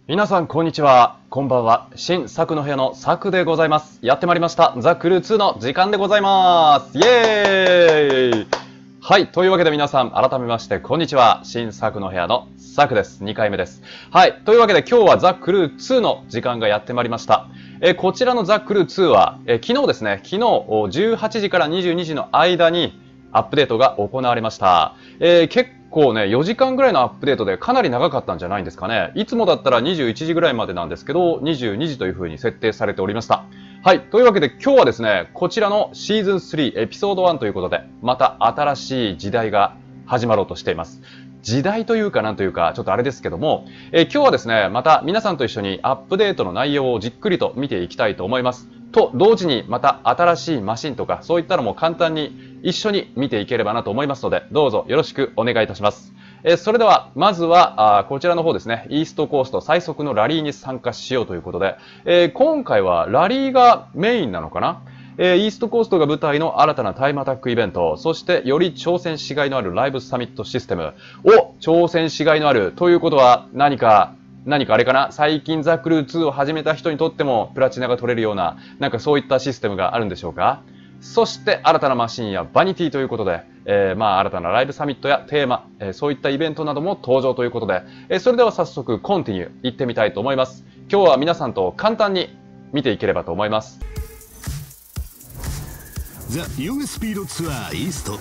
皆さん、こんにちは。こんばんは。新作の部屋の作でございます。やってまいりました。ザ・クルー2の時間でございます。イエーイ。はい。というわけで皆さん、改めまして、こんにちは。新作の部屋の作です。2回目です。はい。というわけで今日はザ・クルー2の時間がやってまいりました。こちらのザ・クルー2は、昨日ですね、昨日18時から22時の間にアップデートが行われました。結構ね、4時間ぐらいのアップデートでかなり長かったんじゃないんですかね。いつもだったら21時ぐらいまでなんですけど、22時という風に設定されておりました。はい。というわけで今日はですね、こちらのシーズン3エピソード1ということで、また新しい時代が始まろうとしています。時代というかなんというか、ちょっとあれですけども、今日はですね、また皆さんと一緒にアップデートの内容をじっくりと見ていきたいと思います。と同時にまた新しいマシンとかそういったのも簡単に一緒に見ていければなと思いますので、どうぞよろしくお願いいたします。それではまずはこちらの方ですね、イーストコースト最速のラリーに参加しようということで、今回はラリーがメインなのかな。イーストコーストが舞台の新たなタイムアタックイベント、そしてより挑戦しがいのあるライブサミットシステムを挑戦しがいのあるということは何かあれかな、最近ザ・クルー2を始めた人にとってもプラチナが取れるような、なんかそういったシステムがあるんでしょうか。そして新たなマシンやバニティということで、新たなライブサミットやテーマ、そういったイベントなども登場ということで、それでは早速コンティニュー行ってみたいと思います。今日は皆さんと簡単に見ていければと思います。 ザ・ユースピードツアーイースト、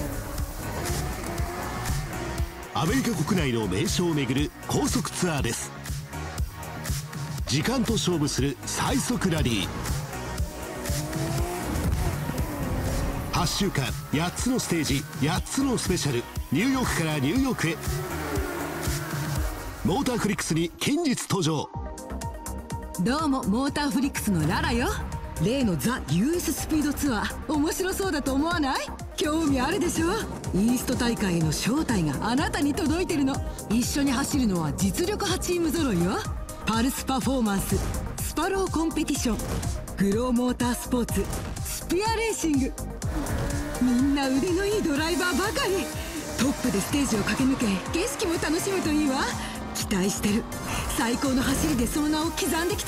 アメリカ国内の名所を巡る高速ツアーです。時間と勝負する最速ラリー、8週間8つのステージ8つのスペシャル、ニューヨークからニューヨークへ。モーターフリックスに近日登場。 どうもモーターフリックスのララよ。例のザ・US スピードツアー面白そうだと思わない？興味あるでしょ。イースト大会への招待があなたに届いてるの。一緒に走るのは実力派チーム揃いよ。パルスパフォーマンス、スパローコンペティション、グローモータースポーツ、スピアレーシング、みんな腕のいいドライバーばかり。トップでステージを駆け抜け景色も楽しむといいわ。期待してる。最高の走りでその名を刻んできて。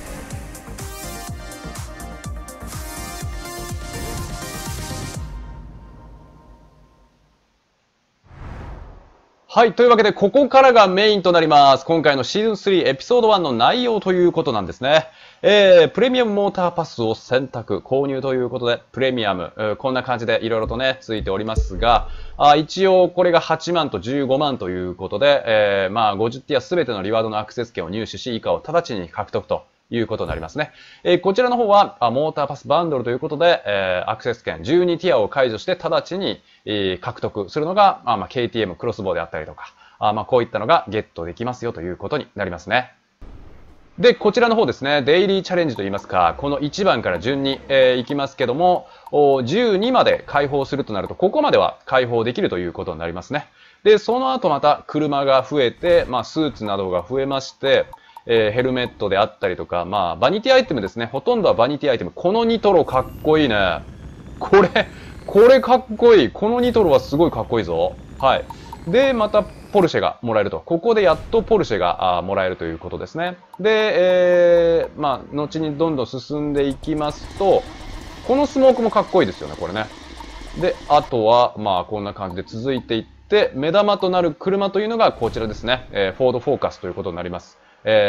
はい。というわけで、ここからがメインとなります。今回のシーズン3エピソード1の内容ということなんですね。プレミアムモーターパスを選択、購入ということで、プレミアム、こんな感じでいろいろとね、ついておりますが、一応これが8万と15万ということで、50ティアすべてのリワードのアクセス権を入手し、以下を直ちに獲得ということになりますね。こちらの方は、モーターパスバンドルということで、アクセス権12ティアを解除して直ちに、獲得するのが、KTM クロスボウであったりとか、こういったのがゲットできますよということになりますね。で、こちらの方ですね、デイリーチャレンジといいますか、この1番から順に、いきますけども、12まで開放するとなると、ここまでは開放できるということになりますね。で、その後また車が増えて、スーツなどが増えまして、ヘルメットであったりとか、バニティアイテムですね。ほとんどはバニティアイテム。このニトロかっこいいね。これかっこいい。このニトロはすごいかっこいいぞ。はい。で、またポルシェがもらえると。ここでやっとポルシェがもらえるということですね。で、後にどんどん進んでいきますと、このスモークもかっこいいですよね、これね。で、あとは、こんな感じで続いていって、目玉となる車というのがこちらですね。フォードフォーカスということになります。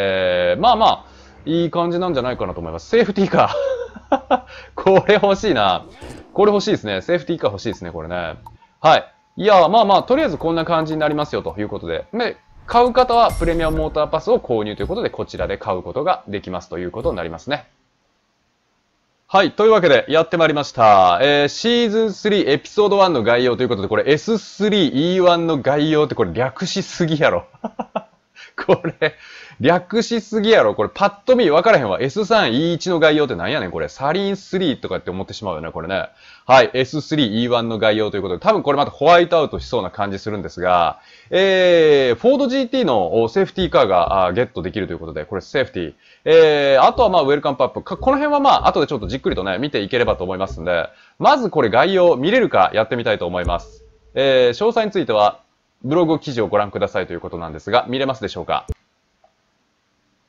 いい感じなんじゃないかなと思います。セーフティーカー。これ欲しいな。これ欲しいですね。セーフティーカー欲しいですね、これね。はい。いや、とりあえずこんな感じになりますよということで。で、買う方はプレミアムモーターパスを購入ということで、こちらで買うことができますということになりますね。はい。というわけで、やってまいりました。シーズン3エピソード1の概要ということで、これ S3E1 の概要ってこれ略しすぎやろ。これ、略しすぎやろ。これパッと見分からへんわ。S3E1 の概要って何やねんこれ。サリン3とかって思ってしまうよね、これね。はい。S3E1 の概要ということで、多分これまたホワイトアウトしそうな感じするんですが、フォード GT のセーフティーカーがゲットできるということで、これセーフティー。あとはウェルカムパップ。この辺は後でちょっとじっくりとね、見ていければと思いますんで、まずこれ概要見れるかやってみたいと思います。詳細については、ブログ記事をご覧くださいということなんですが、見れますでしょうか？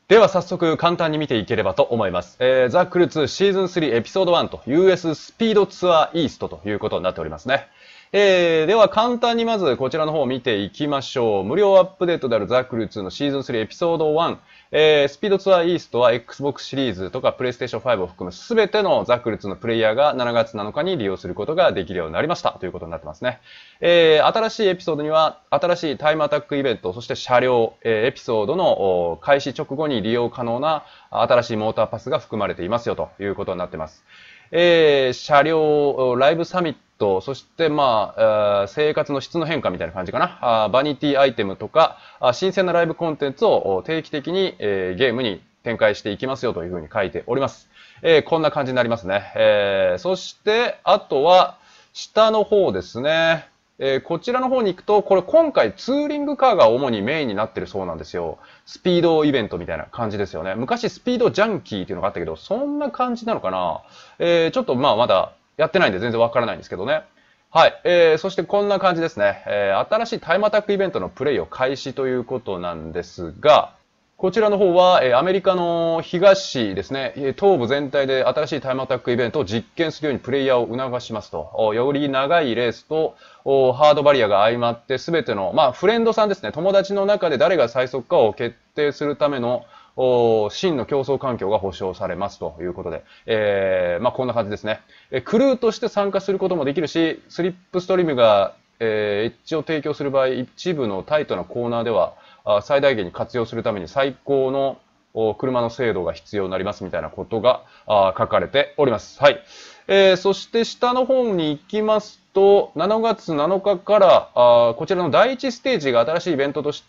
では早速簡単に見ていければと思います。ザ・クル2シーズン3エピソード1と US スピードツアーイーストということになっておりますね。では簡単にまずこちらの方を見ていきましょう。無料アップデートであるザ・クル2のシーズン3エピソード1。スピードツアーイーストは Xbox シリーズとか PlayStation 5を含むすべてのザ・クル2のプレイヤーが7月7日に利用することができるようになりましたということになってますね。新しいエピソードには新しいタイムアタックイベント、そして車両、エピソードの開始直後に利用可能な新しいモーターパスが含まれていますよということになっています。車両、ライブサミット、そして生活の質の変化みたいな感じかな。バニティアイテムとか、新鮮なライブコンテンツを定期的に、ゲームに展開していきますよというふうに書いております。こんな感じになりますね。そして、あとは、下の方ですね。こちらの方に行くと、これ今回ツーリングカーが主にメインになってるそうなんですよ。スピードイベントみたいな感じですよね。昔スピードジャンキーっていうのがあったけど、そんな感じなのかな。ちょっとまだやってないんで全然わからないんですけどね。はい。そしてこんな感じですね。新しいタイムアタックイベントのプレイを開始ということなんですが、こちらの方は、アメリカの東ですね、東部全体で新しいタイムアタックイベントを実験するようにプレイヤーを促しますと。より長いレースと、ハードバリアが相まって、すべての、フレンドさんですね、友達の中で誰が最速かを決定するための、真の競争環境が保障されますということで、こんな感じですね。クルーとして参加することもできるし、スリップストリームが、エッジを提供する場合、一部のタイトなコーナーでは、最大限に活用するために最高の車の精度が必要になりますみたいなことが書かれております。はい。そして下の方に行きますと、7月7日からこちらの第1ステージが新しいイベントとして、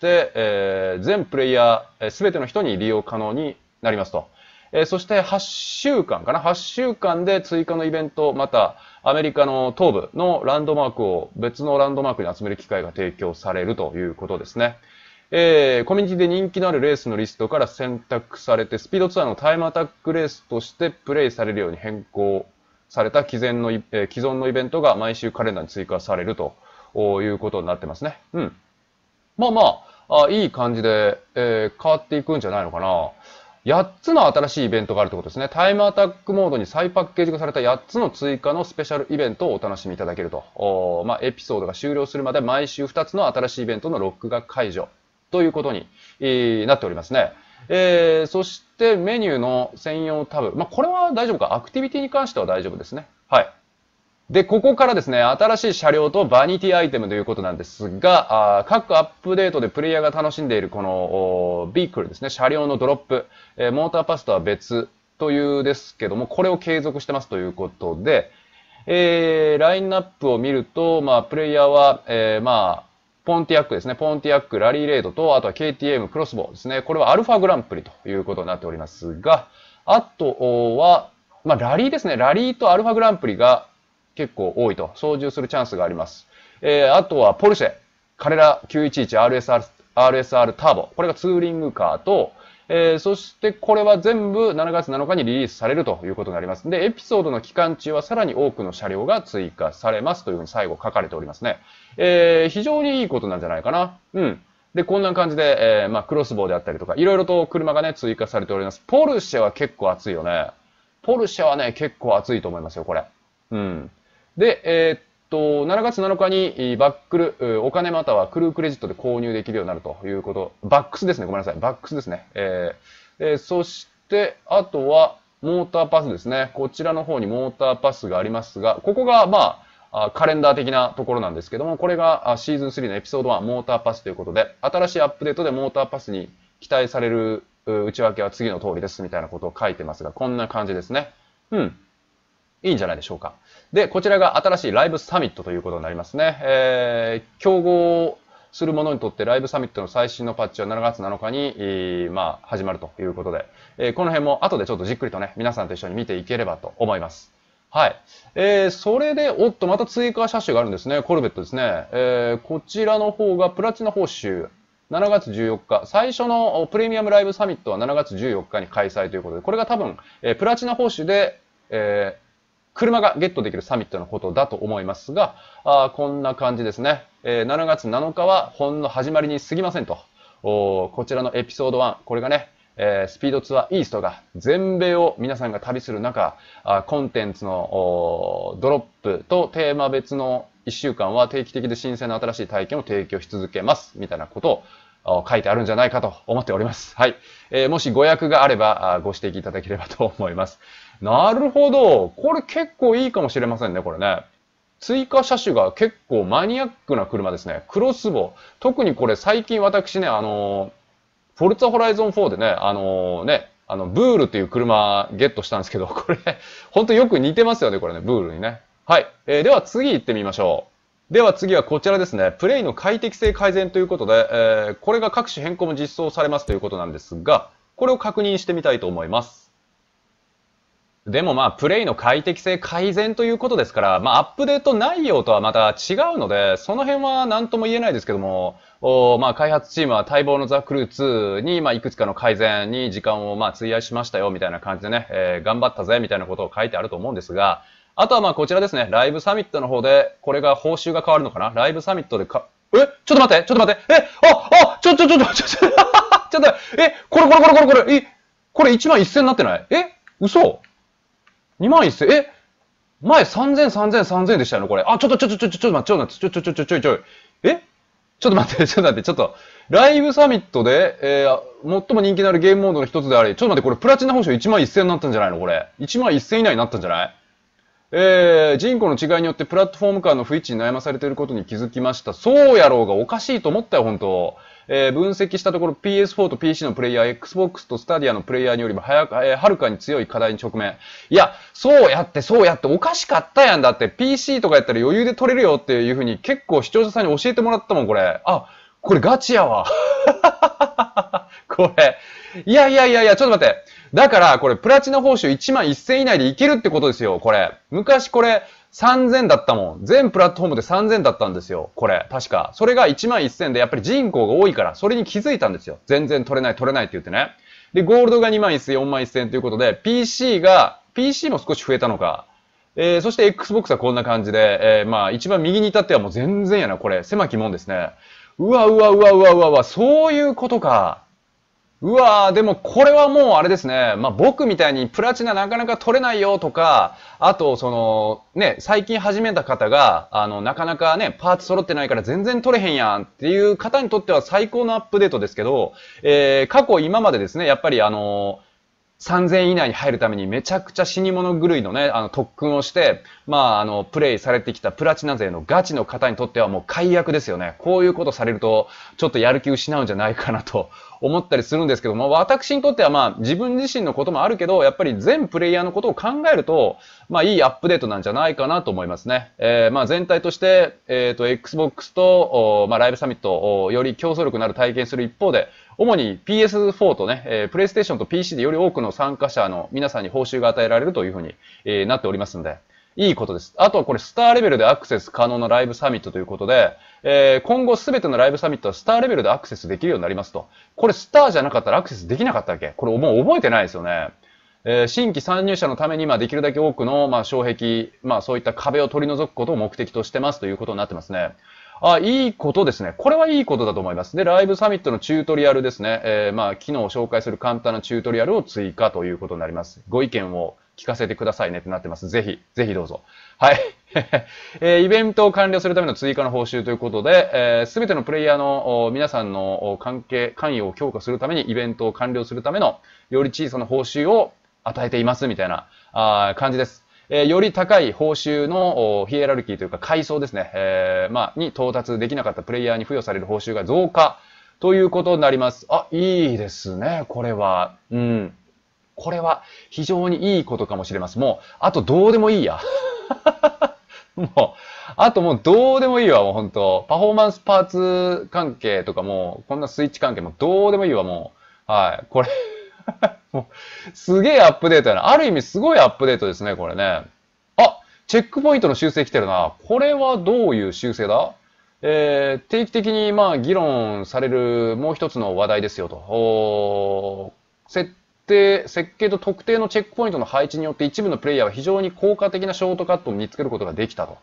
全プレイヤーすべての人に利用可能になりますと。そして8週間かな ?8 週間で追加のイベント、またアメリカの東部のランドマークを別のランドマークに集める機会が提供されるということですね。コミュニティで人気のあるレースのリストから選択されて、スピードツアーのタイムアタックレースとしてプレイされるように変更された既存のイベントが毎週カレンダーに追加されるということになってますね。うん。いい感じで、変わっていくんじゃないのかな。8つの新しいイベントがあるということですね。タイムアタックモードに再パッケージ化された8つの追加のスペシャルイベントをお楽しみいただけると。エピソードが終了するまで毎週2つの新しいイベントのロックが解除。ということになっておりますね。そしてメニューの専用タブ。これは大丈夫か。アクティビティに関しては大丈夫ですね。はい。で、ここからですね、新しい車両とバニティアイテムということなんですが、各アップデートでプレイヤーが楽しんでいるこのビークルですね、車両のドロップ、モーターパスとは別というですけども、これを継続してますということで、ラインナップを見ると、プレイヤーは、ポンティアックですね。ポンティアック、ラリーレードと、あとは KTM クロスボウですね。これはアルファグランプリということになっておりますが、あとは、ラリーですね。ラリーとアルファグランプリが結構多いと。操縦するチャンスがあります。あとはポルシェ、カレラ 911RSR ターボ。これがツーリングカーと、そしてこれは全部7月7日にリリースされるということになります。で、エピソードの期間中はさらに多くの車両が追加されますというふうに最後書かれておりますね。非常にいいことなんじゃないかな。うん。で、こんな感じで、クロスボウであったりとか、いろいろと車がね、追加されております。ポルシェは結構熱いよね。ポルシェはね、結構熱いと思いますよ、これ。うん。で、7月7日にバックル、お金またはクルークレジットで購入できるようになるということ。バックスですね。ごめんなさい。バックスですね。そして、あとは、モーターパスですね。こちらの方にモーターパスがありますが、ここが、カレンダー的なところなんですけども、これがシーズン3のエピソード1、モーターパスということで、新しいアップデートでモーターパスに期待される内訳は次の通りですみたいなことを書いてますが、こんな感じですね。うん。いいんじゃないでしょうか。で、こちらが新しいライブサミットということになりますね。競合する者にとってライブサミットの最新のパッチは7月7日に、始まるということで、この辺も後でちょっとじっくりとね、皆さんと一緒に見ていければと思います。はい。それで、また追加車種があるんですね。コルベットですね。こちらの方がプラチナ報酬。7月14日。最初のプレミアムライブサミットは7月14日に開催ということで、これが多分、プラチナ報酬で、車がゲットできるサミットのことだと思いますが、こんな感じですね。7月7日はほんの始まりに過ぎませんと。こちらのエピソード1、これがね、 スピードツアーイーストが全米を皆さんが旅する中、コンテンツのドロップとテーマ別の1週間は定期的で新鮮な新しい体験を提供し続けます。みたいなことを書いてあるんじゃないかと思っております。はい。もしご訳があればご指摘いただければと思います。なるほど。これ結構いいかもしれませんね、これね。追加車種が結構マニアックな車ですね。クロスボウ。特にこれ最近私ね、フォルツァホライゾン4でね、ブールっていう車ゲットしたんですけど、これ、ほんとよく似てますよね、これね、ブールにね。はい。では次行ってみましょう。では次はこちらですね。プレイの快適性改善ということで、これが各種変更も実装されますということなんですが、これを確認してみたいと思います。でもまあ、プレイの快適性改善ということですから、まあ、アップデート内容とはまた違うので、その辺は何とも言えないですけども、まあ、開発チームは待望のザ・クルー2に、まあ、いくつかの改善に時間をまあ、費やしましたよ、みたいな感じでね、頑張ったぜ、みたいなことを書いてあると思うんですが、あとはまあ、こちらですね、ライブサミットの方で、これが報酬が変わるのかな？ライブサミットでちょっと待って、ちょっと待って、ちょっと、これ1万1000になってない？嘘？ 2万1000、前3000でしたよね、これ。ちょっと待って、ちょっと、ライブサミットで、最も人気のあるゲームモードの一つであり、ちょっと待って、これプラチナ報酬1万1000になったんじゃないのこれ。1万1000以内になったんじゃない？人口の違いによってプラットフォーム間の不一致に悩まされていることに気づきました。そうやろうがおかしいと思ったよ、本当。分析したところ PS4 と PC のプレイヤー、Xbox と Stadia のプレイヤーによりもはるかに強い課題に直面。いや、そうやっておかしかったやんだって PC とかやったら余裕で取れるよっていう風に結構視聴者さんに教えてもらったもん、これ。これガチやわ。これ。いや、ちょっと待って。だから、これ、プラチナ報酬1万1000以内でいけるってことですよ、これ。昔これ、3000だったもん。全プラットフォームで3000だったんですよ、これ。確か。それが1万1000で、やっぱり人口が多いから、それに気づいたんですよ。全然取れないって言ってね。で、ゴールドが2万1000、4万1000ということで、PC も少し増えたのか。そして Xbox はこんな感じで、まあ、一番右に至ってはもう全然やな、これ。狭きもんですね。うわ、そういうことか。でもこれはもうあれですね。まあ僕みたいにプラチナなかなか取れないよとか、あと最近始めた方が、なかなかね、パーツ揃ってないから全然取れへんやんっていう方にとっては最高のアップデートですけど、過去今までですね、やっぱり3000以内に入るためにめちゃくちゃ死に物狂いのね、特訓をして、プレイされてきたプラチナ勢のガチの方にとってはもう解約ですよね。こういうことされると、ちょっとやる気失うんじゃないかなと思ったりするんですけども、私にとっては自分自身のこともあるけど、やっぱり全プレイヤーのことを考えると、いいアップデートなんじゃないかなと思いますね。全体として、Xbox と、ライブサミットをより競争力のある体験する一方で、主に PS4 とね、プレイステーションと PC でより多くの参加者の皆さんに報酬が与えられるというふうに、なっておりますので、いいことです。あとはこれスターレベルでアクセス可能なライブサミットということで、今後すべてのライブサミットはスターレベルでアクセスできるようになりますと。これスターじゃなかったらアクセスできなかったっけ？これもう覚えてないですよね。新規参入者のためにできるだけ多くの障壁、そういった壁を取り除くことを目的としてますということになってますね。いいことですね。これはいいことだと思います。で、ライブサミットのチュートリアルですね。機能を紹介する簡単なチュートリアルを追加ということになります。ご意見を聞かせてくださいねってなってます。ぜひどうぞ。はい。イベントを完了するための追加の報酬ということで、すべてのプレイヤーの皆さんの関与を強化するためにイベントを完了するためのより小さな報酬を与えていますみたいな感じです。より高い報酬のヒエラルキーというか階層ですね、に到達できなかったプレイヤーに付与される報酬が増加ということになります。いいですね、これは。これは非常にいいことかもしれません。もう、あとどうでもいいや。あともうどうでもいいわ、もう本当。パフォーマンスパーツ関係とかも、こんなスイッチ関係もどうでもいいわ、もう。はい。これもう、すげえアップデートやな。ある意味すごいアップデートですね、これね。チェックポイントの修正来てるな。これはどういう修正だ？定期的に議論されるもう一つの話題ですよと。設計と特定のチェックポイントの配置によって一部のプレイヤーは非常に効果的なショートカットを見つけることができたと。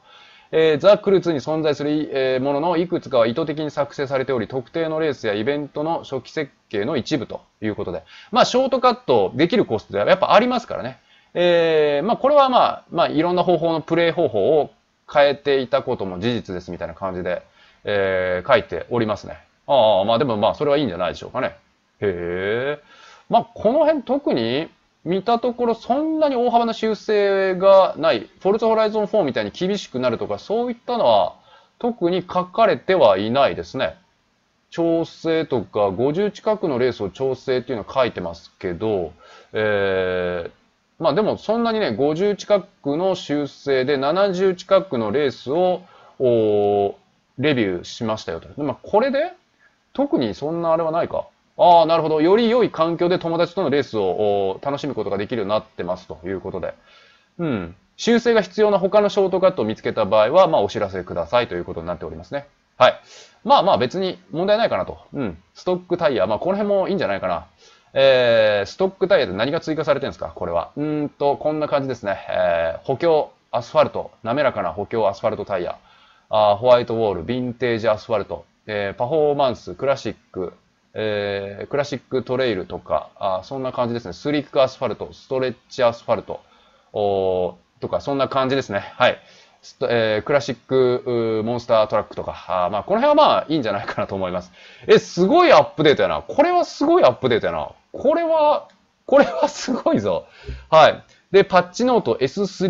ザ・クルー2に存在する、もののいくつかは意図的に作成されており、特定のレースやイベントの初期設計の一部ということで、まあ、ショートカットできるコストではやっぱありますからね。まあ、これはまあ、いろんな方法のプレイ方法を変えていたことも事実ですみたいな感じで、書いておりますね。まあでもまあ、それはいいんじゃないでしょうかね。へえ。まあ、この辺特に見たところそんなに大幅な修正がない、フォルツァホライゾン4みたいに厳しくなるとかそういったのは特に書かれてはいないですね。調整とか50近くのレースを調整っていうのは書いてますけど、まあでもそんなにね、50近くの修正で70近くのレースをレビューしましたよと。まあこれで特にそんなあれはないか。なるほど。より良い環境で友達とのレースを楽しむことができるようになってますということで。うん。修正が必要な他のショートカットを見つけた場合は、まあお知らせくださいということになっておりますね。はい。まあまあ別に問題ないかなと。うん。ストックタイヤ。まあこの辺もいいんじゃないかな。ストックタイヤで何が追加されてるんですかこれは。こんな感じですね。補強アスファルト。滑らかな補強アスファルトタイヤ。ホワイトウォール、ヴィンテージアスファルト。パフォーマンス、クラシック、クラシックトレイルとか、そんな感じですね。スリックアスファルト、ストレッチアスファルト、とか、そんな感じですね。はい。クラシックモンスタートラックとか、まあ、この辺はまあいいんじゃないかなと思います。すごいアップデートやな。これはすごいアップデートやな。これはすごいぞ。はい。で、パッチノート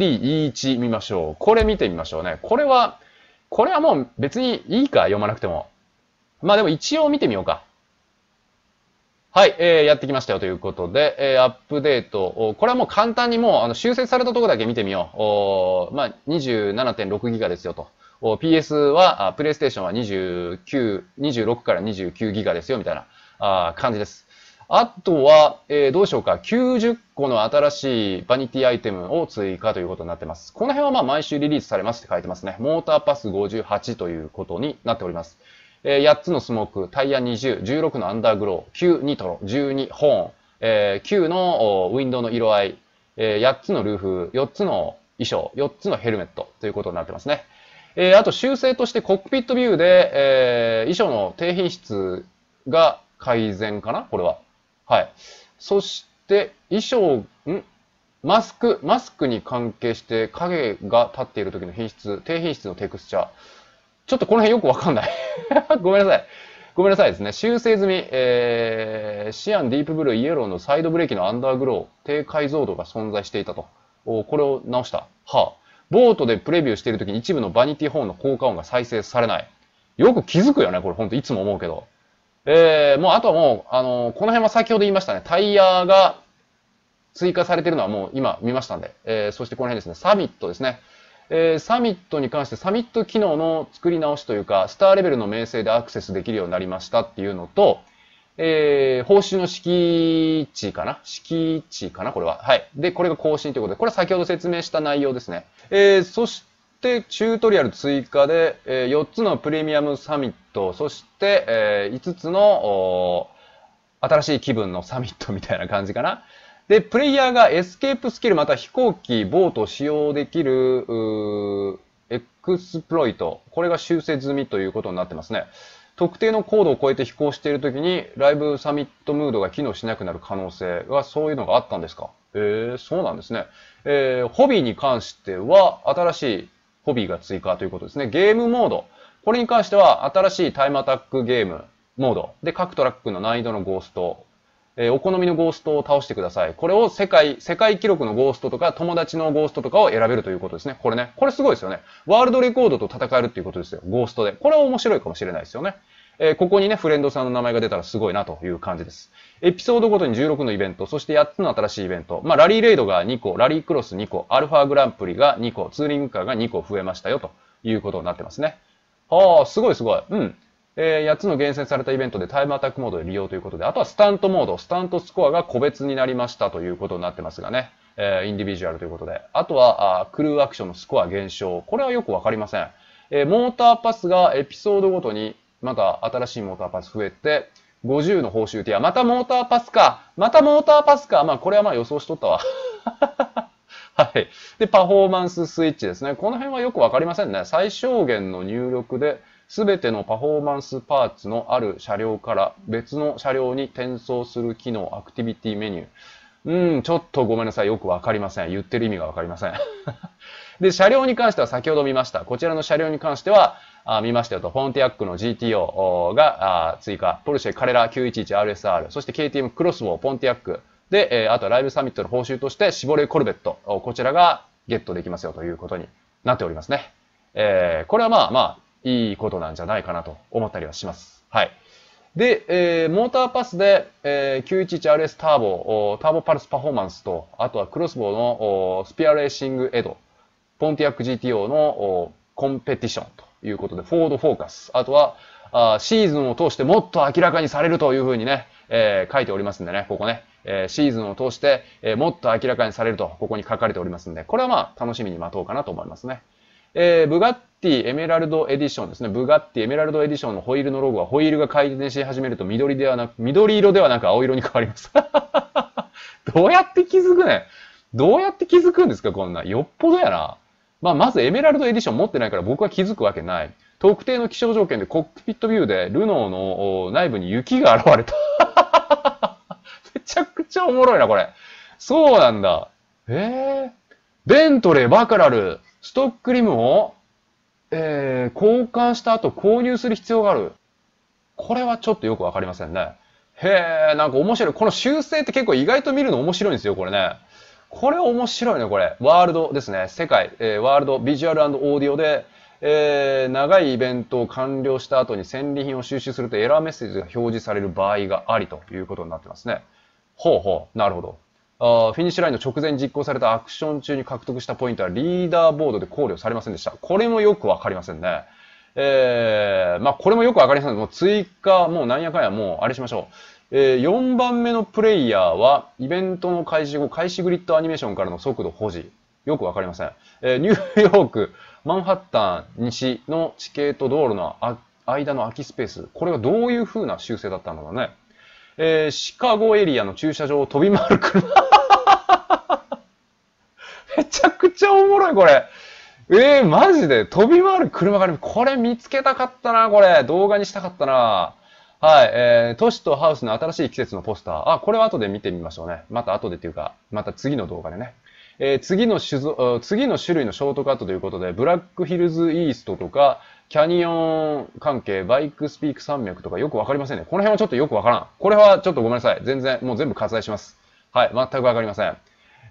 S3E1 見ましょう。これ見てみましょうね。これはもう別にいいか、読まなくても。まあでも一応見てみようか。はい、やってきましたよということで、アップデート。これはもう簡単にもう修正されたところだけ見てみよう。まあ、27.6 ギガですよと。PS は、プレイステーションは26から29ギガですよみたいな感じです。あとは、どうしようか。90個の新しいバニティアイテムを追加ということになっています。この辺はまあ毎週リリースされますって書いてますね。モーターパス58ということになっております。8つのスモーク、タイヤ20、16のアンダーグロー、9ニトロ、12ホーン、9のウィンドウの色合い、8つのルーフ、4つの衣装、4つのヘルメットということになってますね。あと修正としてコックピットビューで、衣装の低品質が改善かなこれは。はい。そして衣装、マスクに関係して影が立っている時の品質、低品質のテクスチャー。ちょっとこの辺よくわかんない。ごめんなさい。ごめんなさいですね。修正済み、シアン、ディープブルー、イエローのサイドブレーキのアンダーグロー、低解像度が存在していたと。これを直した。ボートでプレビューしているときに一部のバニティホーンの効果音が再生されない。よく気づくよね、これほんといつも思うけど。もうあとはもう、この辺は先ほど言いましたね。タイヤが追加されているのはもう今見ましたんで。そしてこの辺ですね。サミットですね。サミットに関してサミット機能の作り直しというか、スターレベルの名声でアクセスできるようになりましたっていうのと、報酬の敷地かなこれは。はい。で、これが更新ということで、これは先ほど説明した内容ですね。そして、チュートリアル追加で、4つのプレミアムサミット、そして、5つの新しい気分のサミットみたいな感じかな。で、プレイヤーがエスケープスキルまたは飛行機、ボートを使用できる、エクスプロイト。これが修正済みということになってますね。特定の高度を超えて飛行しているときに、ライブサミットムードが機能しなくなる可能性が、そういうのがあったんですか。そうなんですね。ホビーに関しては、新しいホビーが追加ということですね。ゲームモード。これに関しては、新しいタイムアタックゲームモード。で、各トラックの難易度のゴースト。お好みのゴーストを倒してください。これを世界記録のゴーストとか友達のゴーストとかを選べるということですね。これね。これすごいですよね。ワールドレコードと戦えるっていうことですよ。ゴーストで。これは面白いかもしれないですよね。ここにね、フレンドさんの名前が出たらすごいなという感じです。エピソードごとに16のイベント、そして8つの新しいイベント。まあ、ラリーレイドが2個、ラリークロス2個、アルファグランプリが2個、ツーリングカーが2個増えましたよということになってますね。すごいすごい。8つの厳選されたイベントでタイムアタックモードで利用ということで、あとはスタントモード、スタントスコアが個別になりましたということになってますがね。インディビジュアルということで。あとは、クルーアクションのスコア減少。これはよくわかりません。モーターパスがエピソードごとに、また新しいモーターパス増えて、50の報酬ティア。またモーターパスか。またモーターパスか。まあ、これはまあ予想しとったわ。 はい。で、パフォーマンススイッチですね。この辺はよくわかりませんね。最小限の入力で、すべてのパフォーマンスパーツのある車両から別の車両に転送する機能、アクティビティメニュー。ちょっとごめんなさい。よくわかりません。言ってる意味がわかりません。で、車両に関しては先ほど見ました。こちらの車両に関しては、見ましたよと、ポンティアックの GTO が追加、ポルシェカレラ 911RSR、そして KTM クロスボウ、ポンティアック、で、あとライブサミットの報酬として、シボレーコルベット、こちらがゲットできますよということになっておりますね。これはまあ、いいことなんじゃないかなと思ったりはします。はい。で、モーターパスで、911RS ターボパルスパフォーマンスと、あとはクロスボウのスピアレーシングエド、ポンティアック GTO のコンペティションということで、フォードフォーカス、あとはシーズンを通してもっと明らかにされるというふうにね、書いておりますんでね、ここね、シーズンを通して、もっと明らかにされると、ここに書かれておりますんで、これはまあ楽しみに待とうかなと思いますね。ブガッティエメラルドエディションですね。ブガッティエメラルドエディションのホイールのロゴは、ホイールが回転し始めると緑色ではなく青色に変わります。どうやって気づくねん。どうやって気づくんですか、こんな。よっぽどやな。まずエメラルドエディション持ってないから僕は気づくわけない。特定の気象条件でコックピットビューでルノーの内部に雪が現れた。めちゃくちゃおもろいな、これ。そうなんだ。ベントレー、バカラル、ストックリムを、交換した後購入する必要がある。これはちょっとよくわかりませんね。なんか面白い。この修正って結構意外と見るの面白いんですよ、これね。これ面白いね、これ。ワールドですね。世界、ワールド、ビジュアル&オーディオで、長いイベントを完了した後に戦利品を収集するとエラーメッセージが表示される場合がありということになってますね。なるほど。フィニッシュラインの直前に実行されたアクション中に獲得したポイントはリーダーボードで考慮されませんでした。これもよくわかりませんね。これもよくわかりません。もう追加、もうなんやかんや、もうあれしましょう。4番目のプレイヤーは、イベントの開始後、開始グリッドアニメーションからの速度保持。よくわかりません。ニューヨーク、マンハッタン西の地形と道路の間の空きスペース。これはどういう風な修正だったんだろうね。シカゴエリアの駐車場を飛び回る車。めちゃくちゃおもろい、これ。マジで飛び回る車がある。これ見つけたかったな、これ。動画にしたかったな。はい。都市とハウスの新しい季節のポスター。これは後で見てみましょうね。また後でっていうか、また次の動画でね。次の種類のショートカットということで、ブラックヒルズイーストとか、キャニオン関係、バイクスピーク山脈とかよくわかりませんね。この辺はちょっとよくわからん。これはちょっとごめんなさい。もう全部割愛します。はい。全くわかりません。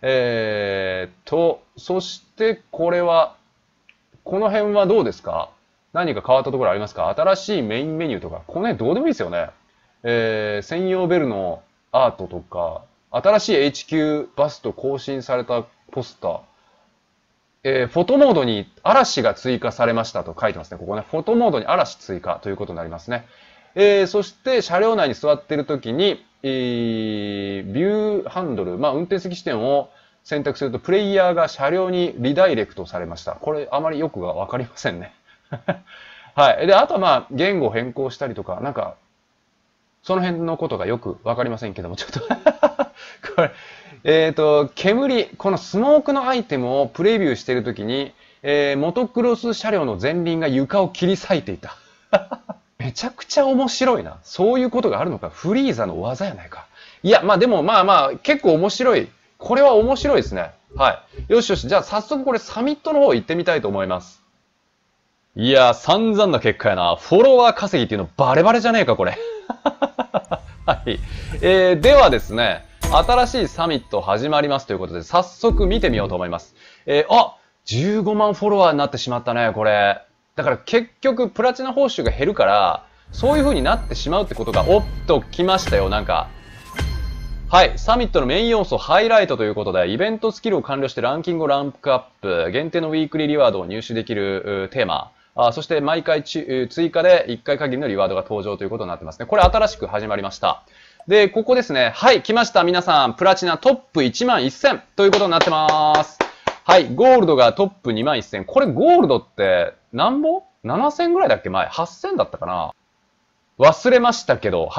そしてこれは、この辺はどうですか？何か変わったところありますか？新しいメインメニューとか、この辺どうでもいいですよね。専用ベルのアートとか、新しい HQ バスと更新されたポスター。フォトモードに嵐が追加されましたと書いてますね。ここね。フォトモードに嵐追加ということになりますね。そして車両内に座っているときに、ビューハンドル、運転席視点を選択すると、プレイヤーが車両にリダイレクトされました。これ、あまりよくがわかりませんね。はい。で、あとは言語変更したりとか、なんか、その辺のことがよくわかりませんけども、ちょっとこれ、煙、このスモークのアイテムをプレビューしているときに、モトクロス車両の前輪が床を切り裂いていた。めちゃくちゃ面白いな。そういうことがあるのか。フリーザの技やないか。いや、でも結構面白い。これは面白いですね。はい。よし。じゃあ早速これサミットの方行ってみたいと思います。いや、散々な結果やな。フォロワー稼ぎっていうのバレバレじゃねえか、これ。はい。ではですね、新しいサミット始まりますということで、早速見てみようと思います。15万フォロワーになってしまったね、これ。だから結局、プラチナ報酬が減るから、そういう風になってしまうってことが、おっと、来ましたよ、なんか。はい。サミットのメイン要素、ハイライトということで、イベントスキルを完了してランキングをランクアップ、限定のウィークリーリワードを入手できるテーマ、そして毎回追加で1回限りのリワードが登場ということになってますね。これ新しく始まりました。で、ここですね。はい、来ました。皆さん、プラチナトップ11000ということになってます。はい、ゴールドがトップ21000。これゴールドって何ぼ ?7000 ぐらいだっけ前。8000だったかな忘れましたけど。はい。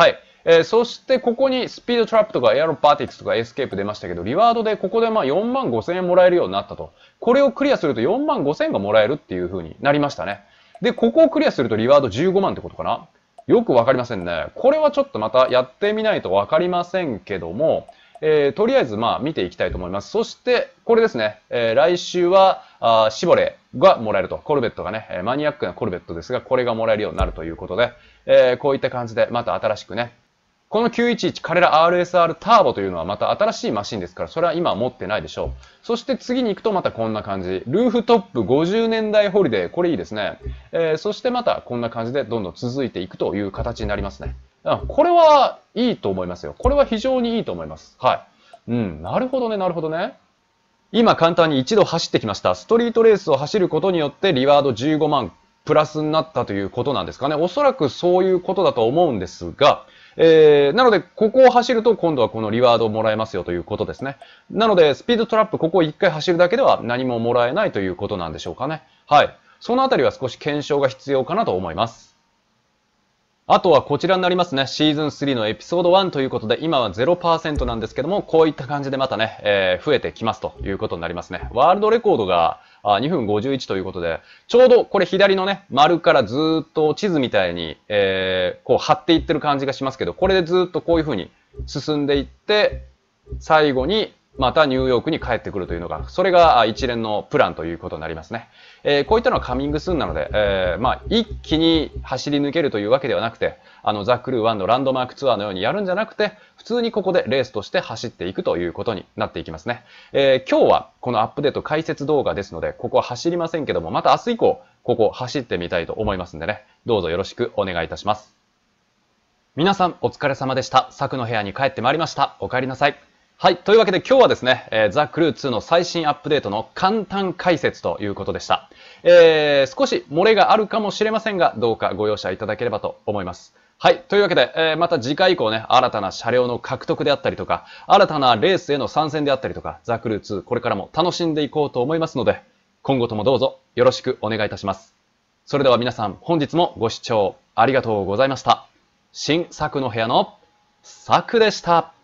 そしてここにスピードトラップとかエアロバティクスとかエスケープ出ましたけど、リワードでここでまあ4万5000円もらえるようになったと。これをクリアすると4万5000円がもらえるっていう風になりましたね。で、ここをクリアするとリワード15万ってことかな。よくわかりませんね。これはちょっとまたやってみないとわかりませんけども、とりあえずまあ見ていきたいと思います。そして、これですね。来週は、シボレーがもらえると。コルベットがね、マニアックなコルベットですが、これがもらえるようになるということで、こういった感じで、また新しくね、この911彼ら RSR ターボというのはまた新しいマシンですから、それは今は持ってないでしょう。そして次に行くとまたこんな感じ。ルーフトップ50年代ホリデー。これいいですね。そしてまたこんな感じでどんどん続いていくという形になりますね。これはいいと思いますよ。これは非常にいいと思います。はい。なるほどね、なるほどね。今簡単に一度走ってきました。ストリートレースを走ることによってリワード15万プラスになったということなんですかね。おそらくそういうことだと思うんですが、なので、ここを走ると今度はこのリワードをもらえますよということですね。なので、スピードトラップ、ここを1回走るだけでは何ももらえないということなんでしょうかね。はい。そのあたりは少し検証が必要かなと思います。あとはこちらになりますね。シーズン3のエピソード1ということで、今は 0% なんですけども、こういった感じでまたね、増えてきますということになりますね。ワールドレコードが2分51ということで、ちょうどこれ左のね、丸からずーっと地図みたいに、こう張っていってる感じがしますけど、これでずーっとこういう風に進んでいって、最後にまたニューヨークに帰ってくるというのが、それが一連のプランということになりますね。こういったのはカミングスーンなので、まあ、一気に走り抜けるというわけではなくて、ザ・クルー1のランドマークツアーのようにやるんじゃなくて、普通にここでレースとして走っていくということになっていきますね。今日はこのアップデート解説動画ですので、ここは走りませんけども、また明日以降、ここ走ってみたいと思いますんでね、どうぞよろしくお願いいたします。皆さんお疲れ様でした。サクの部屋に帰ってまいりました。お帰りなさい。はい。というわけで今日はですね、ザ・クルー2の最新アップデートの簡単解説ということでした。少し漏れがあるかもしれませんが、どうかご容赦いただければと思います。はい。というわけで、また次回以降ね、新たな車両の獲得であったりとか、新たなレースへの参戦であったりとか、ザ・クルー2これからも楽しんでいこうと思いますので、今後ともどうぞよろしくお願いいたします。それでは皆さん、本日もご視聴ありがとうございました。新サクの部屋のサクでした。